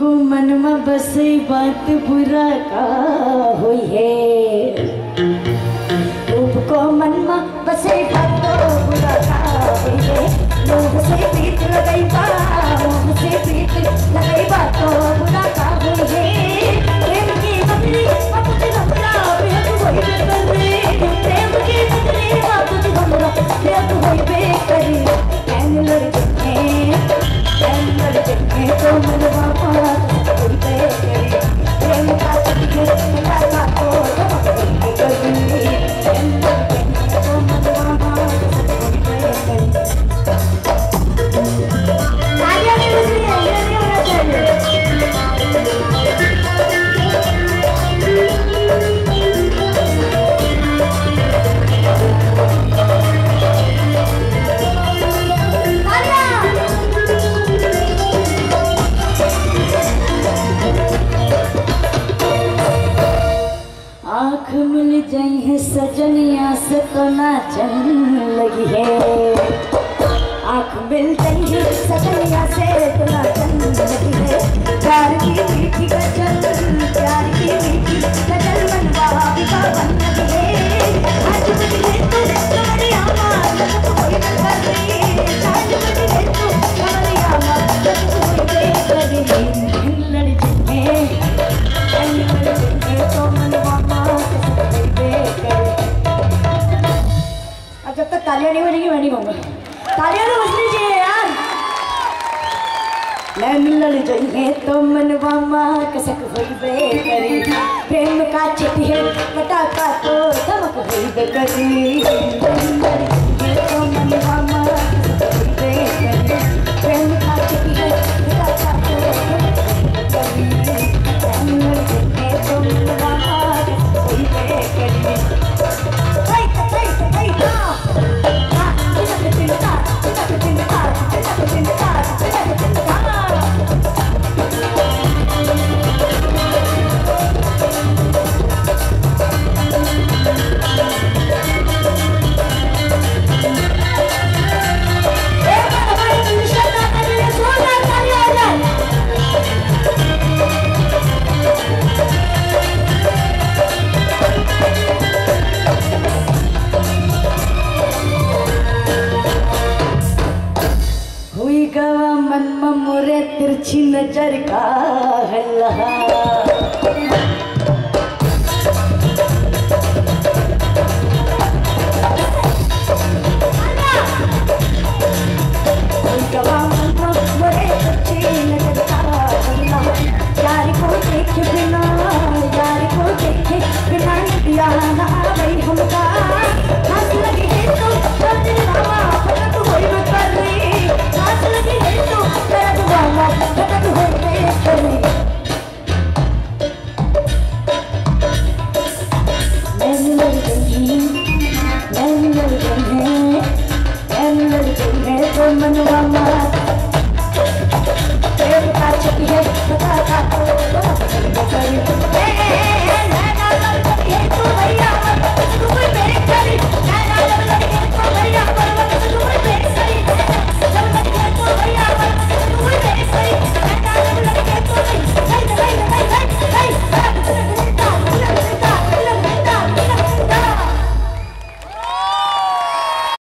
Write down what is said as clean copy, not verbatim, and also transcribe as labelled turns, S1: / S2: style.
S1: तुमको मन में बसे बात बुरा का हुई है, तुमको मन में बसे बात बुरा का हुई है। लोग से प्रीत लगाई बा, लोग से प्रीत लगाई बात बुरा का हुई है। प्रेम की बदली बात हमरा बेहद होई बेकरी, प्रेम की बदली बात हमरा बेहद होई बेकरी। कैन लड़के तो मनवा पास कोई बेकरी, प्रेम का सत्य लगा तो धमक करी। कैन लड़के तो मनवा पास कोई बेकरी। तालियां नहीं बज रही है, ये नहीं होना चाहिए। आँख मिल जाई है सजनिया से तो नाचन लगी है, आँख मिल जाई है सजनिया से तो नाचन लगी है। प्यार की मीठी गजल, प्यार की मीठी गजल मनवा बन लगी है। आज बजले तो कमरिया मार तो कोई न कर रही, आज बजले तो कमरिया मार तो कोई न कर रही। लड़के तो मनवा जब तक तालियां नहीं बजेगी मैं नहीं कहूँगा। तालियां तो बजनी चाहिए यार। नैन लड़ जाइए तो मनवा माँ कसक हुई बेकरी, प्रेम का चिट्ठी पटाखा तो धमक हुई बेकरी। नैन लड़ जाइए तो मनवा माँ कसक हुई बेकरी, प्रेम का चिट्ठी पटाखा तो धमक हुई बेकरी। नैन लड़ जाइए तो मनवा माँ कसक हुई बेकरी। हुई गवा मन में मोरे तिरछी नजर का हल्ला,